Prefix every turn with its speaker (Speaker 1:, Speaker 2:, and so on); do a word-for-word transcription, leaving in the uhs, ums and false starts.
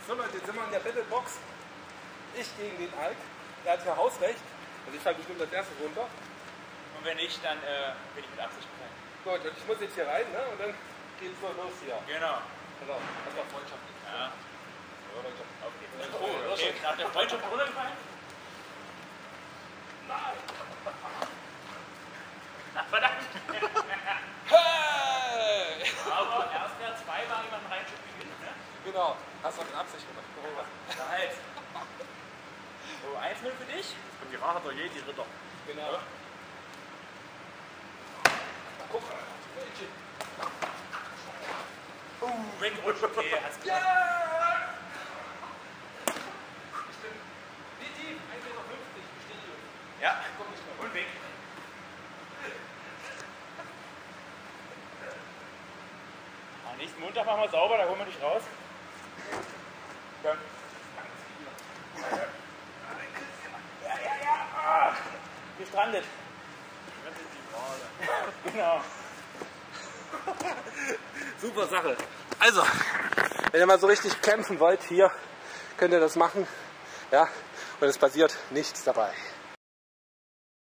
Speaker 1: So Leute, jetzt sind wir in der Battlebox. Ich gegen den Alk. Er hat hier Hausrecht. Also ich falle bestimmt als erstes runter.
Speaker 2: Und wenn nicht, dann äh, bin ich mit Absicht gefallen.
Speaker 1: Gut, und ich muss jetzt hier rein, ne? Und dann geht's so los hier.
Speaker 2: Genau.
Speaker 1: Genau. Das war freundschaftlich.
Speaker 2: Ja.
Speaker 1: So, Leute.
Speaker 2: Auf geht's.
Speaker 1: Oh,
Speaker 2: Okay, nach der Freundschaft runtergefallen?
Speaker 1: Nein!
Speaker 2: Ach, verdammt!
Speaker 1: Hey!
Speaker 2: Aber erst wer zwei war, jemand reinschicken gewinnt, ne?
Speaker 1: Genau. Hast du mit Absicht gemacht.
Speaker 2: Na halt. So, eins null für dich.
Speaker 3: Und die Rache der Jedi-Ritter.
Speaker 1: Genau. Ja. Guck mal.
Speaker 2: Uh, wegrutscht. Okay, hast du.
Speaker 1: Ja! Ich bin wie tief? eins Meter fünfzig. Ich stehe hier.
Speaker 2: Ja,
Speaker 1: Komm nicht mehr.
Speaker 2: und weg. Am nächsten Montag machen wir sauber, da holen wir dich raus. Komm. Ja, ja, ja. Ah, gestrandet. Genau.
Speaker 1: Super Sache. Also, wenn ihr mal so richtig kämpfen wollt, hier könnt ihr das machen. Ja, und es passiert nichts dabei.